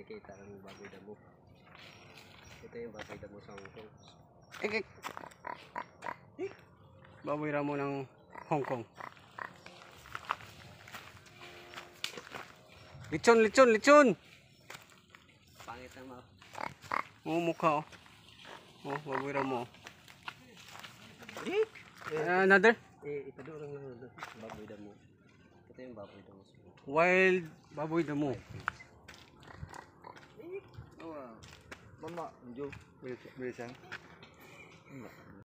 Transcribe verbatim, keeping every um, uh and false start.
nakikita ng baboy damo. Ito yung baboy damo sa Hong Kong. Ik, ik. Baboy ramo ng Hong Kong. Lechon, lechon, lechon. Pangit na mga. Oh, mukha oh. Oh, baboy ramo. Eh, Uh, another eh, ito doon lang lang baboy damo. Ito yung baboy damo. wild baboy damo. Oh, mama, Joe. Bilisan.